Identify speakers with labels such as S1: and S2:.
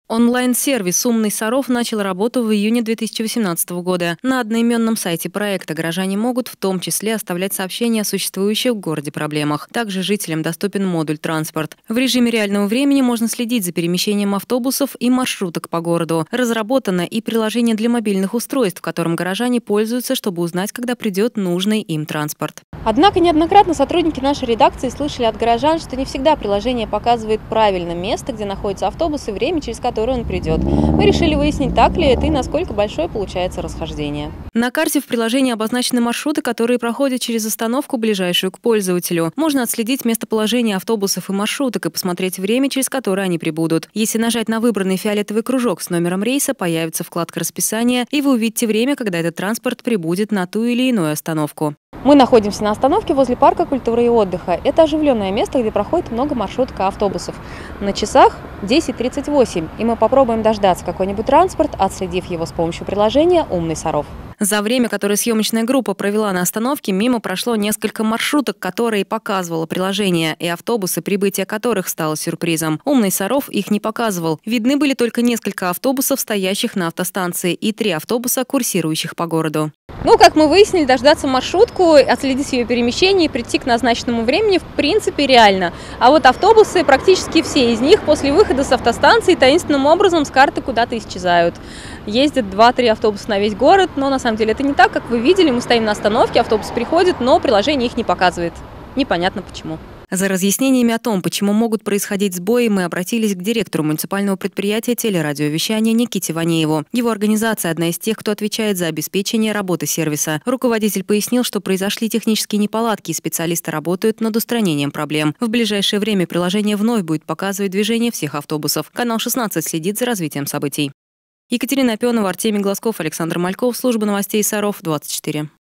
S1: Онлайн-сервис «Умный Саров» начал работу в июне 2018 года. На одноименном сайте проекта горожане могут в том числе оставлять сообщения о существующих в городе проблемах. Также жителям доступен модуль «Транспорт». В режиме реального времени можно следить за перемещением автобусов и маршруток по городу. Разработано и приложение для мобильных устройств, которым горожане пользуются, чтобы узнать, когда придет нужный им транспорт.
S2: Однако неоднократно сотрудники нашей редакции слышали от горожан, что не всегда приложение показывает правильно место, где находится автобус, и время, через которое он придет. Мы решили выяснить, так ли это и насколько большое получается расхождение.
S1: На карте в приложении обозначены маршруты, которые проходят через остановку, ближайшую к пользователю. Можно отследить местоположение автобусов и маршруток и посмотреть время, через которое они прибудут. Если нажать на выбранный фиолетовый кружок с номером рейса, появится вкладка «Расписание», и вы увидите время, когда этот транспорт прибудет на ту или иную остановку.
S2: Мы находимся на остановке возле парка культуры и отдыха. Это оживленное место, где проходит много маршруток и автобусов. На часах 10:38, и мы попробуем дождаться какой-нибудь транспорт, отследив его с помощью приложения «Умный Саров».
S1: За время, которое съемочная группа провела на остановке, мимо прошло несколько маршруток, которые показывало приложение, и автобусы, прибытие которых стало сюрпризом. «Умный Саров» их не показывал. Видны были только несколько автобусов, стоящих на автостанции, и 3 автобуса, курсирующих по городу.
S2: Как мы выяснили, дождаться маршрутку, отследить ее перемещение и прийти к назначенному времени в принципе реально. А вот автобусы, практически все из них после выхода с автостанции таинственным образом с карты куда-то исчезают. Ездят 2-3 автобуса на весь город, но на самом деле это не так, как вы видели. Мы стоим на остановке, автобус приходит, но приложение их не показывает. Непонятно почему.
S1: За разъяснениями о том, почему могут происходить сбои, мы обратились к директору муниципального предприятия телерадиовещания Никите Ванееву. Его организация – одна из тех, кто отвечает за обеспечение работы сервиса. Руководитель пояснил, что произошли технические неполадки, и специалисты работают над устранением проблем. В ближайшее время приложение вновь будет показывать движение всех автобусов. Канал 16 следит за развитием событий. Екатерина Опенова, Артемий Глазков, Александр Мальков, служба новостей Саров, 24.